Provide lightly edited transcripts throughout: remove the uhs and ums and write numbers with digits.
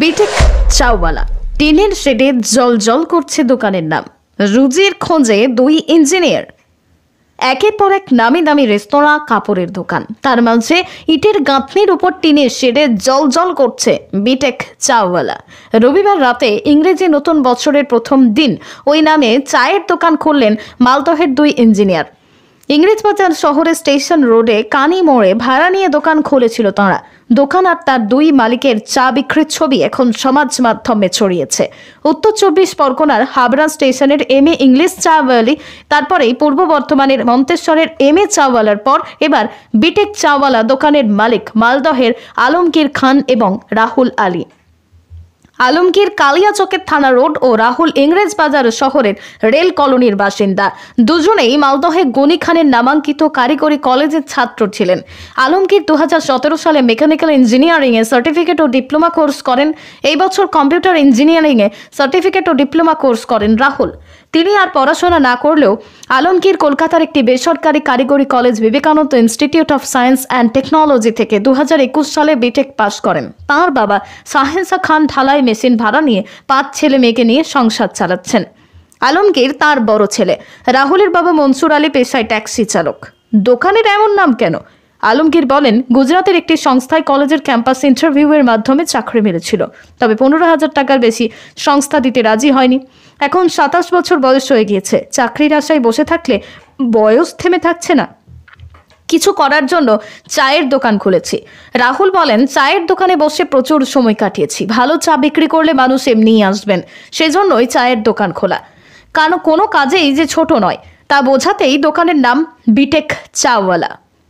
B Tech চাওয়ালা টিনের শেডে জল করছে দোকানের নাম। রুজির খোঁজে দুই ইঞ্জিনিয়ার। একের পর এক নামি দামি রেস্তোরাঁ, কাপড়ের দোকান, তার মাঝে ইটের গাঁথনির উপর টিনের শেডে জল করছে বিটেক চাওয়ালা। রবিবার রাতে ইংরেজি নতুন বছরের প্রথম দিন ওই নামে চায়ের দোকান খুললেন মালদহের দুই ইঞ্জিনিয়ার। ইংরেজবাজার শহরের স্টেশন রোডে কানি মোড়ে ভাড়া নিয়ে দোকান খুলেছিল তাঁরা। দোকান আর তার দুই মালিকের চা বিক্রির ছবি এখন সমাজ মাধ্যমে ছড়িয়েছে। উত্তর 24 পরগনার হাবড়া স্টেশনের এম.এ. ইংলিশ চাওয়ালি, তারপরেই পূর্ব বর্ধমানের মন্তেশ্বরের এম.এ. চাওয়ালার পর এবার বিটেক চাওয়ালা দোকানের মালিক মালদহের আলমগীর খান এবং রাহুল আলী। আলমগীর কালিয়াচকের থানা রোড ও রাহুল ইংরেজবাজার শহরের রেল কলোনির বাসিন্দা। দুজনেই মালদহে গনি খানের নামাঙ্কিত কারিগরি কলেজের ছাত্র ছিলেন। আলমগীর 2017 সালে মেকানিক্যাল ইঞ্জিনিয়ারিং এ সার্টিফিকেট ও ডিপ্লোমা কোর্স করেন। এই বছর কম্পিউটার ইঞ্জিনিয়ারিং এ সার্টিফিকেট ও ডিপ্লোমা কোর্স করেন রাহুল। তিনি আর পড়াশোনা না করলেও আলমগীর কলকাতার একটি বেসরকারি কারিগরি college Vivekananda institute of science and technology থেকে 2021 সালে বিটেক পাশ করেন। তাঁর বাবা সাহেন্সা খান ঢালাই মেশিন ভাড়া নিয়ে 5 ছেলে মেয়েকে নিয়ে সংসার চালাচ্ছেন। আলমগীর তার বড় ছেলে। রাহুলের বাবা মনসুর আলী পেশায় ট্যাক্সি চালক। দোকানের এমন নাম কেন? আলমগীর বলেন, গুজরাতের একটি সংস্থায় কলেজের ক্যাম্পাস ইন্টারভিউয়ের মাধ্যমে চাকরি মিলেছিল, তবে 15,000 টাকার বেশি সংস্থা দিতে রাজি হয়নি। এখন 27 বছর বয়স হয়ে গিয়েছে। চাকরির আশায় বসে থাকলে বয়স থেমে থাকছে না। কিছু করার জন্য চায়ের দোকান খুলেছি। রাহুল বলেন, চায়ের দোকানে বসে প্রচুর সময় কাটিয়েছি। ভালো চা বিক্রি করলে মানুষ এমনিই আসবেন, সেজন্যই চায়ের দোকান খোলা। কারণ কোনো কাজেই যে ছোট নয় তা বোঝাতেই দোকানের নাম বিটেক চাওয়ালা।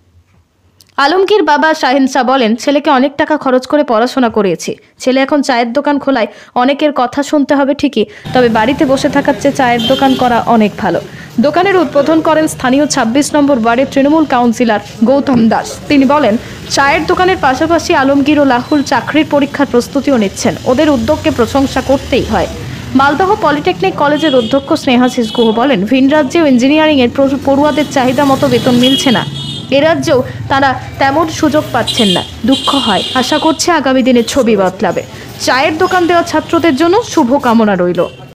আলমগীর বাবা শাহিনসা বলেন, ছেলেকে অনেক টাকা খরচ করে পড়াশোনা করিয়েছি। ছেলে এখন চায়ের দোকান খোলায় অনেকের কথা শুনতে হবে ঠিকই, তবে বাড়িতে বসে থাকার চেয়ে চায়ের দোকান করা অনেক ভালো। দোকানের উদ্বোধন করেন স্থানীয় 26 নম্বর ওয়ার্ডের তৃণমূল কাউন্সিলর গৌতম দাস। তিনি বলেন, চায়ের দোকানের পাশাপাশি আলমগীর ও রাহুল চাকরির পরীক্ষার প্রস্তুতিও নিচ্ছেন। ওদের উদ্যোগকে প্রশংসা করতেই হয়। মালদহ পলিটেকনিক কলেজের অধ্যক্ষ স্নেহাশিস গুহ বলেন, ভিন রাজ্যেও ইঞ্জিনিয়ারিংয়ের পড়ুয়াদের চাহিদা মতো বেতন মিলছে না। এ রাজ্যেও তারা তেমন সুযোগ পাচ্ছেন না। দুঃখ হয়। আশা করছে আগামী দিনে ছবি বদলাবে। চায়ের দোকান দেওয়া ছাত্রদের জন্য শুভকামনা রইল।